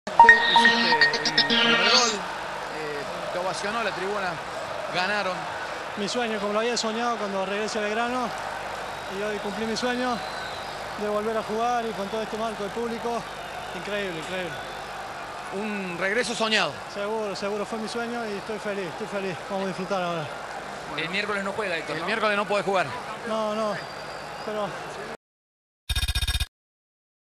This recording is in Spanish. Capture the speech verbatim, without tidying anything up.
Hiciste el primer gol, eh, te ovacionó la tribuna, ganaron. Mi sueño, como lo había soñado cuando regresé a Belgrano, y hoy cumplí mi sueño de volver a jugar y con todo este marco de público, increíble, increíble. Un regreso soñado. Seguro, seguro fue mi sueño y estoy feliz, estoy feliz. Vamos a disfrutar ahora. El miércoles no juega, Héctor, El ¿no? miércoles no puede jugar. No, no, pero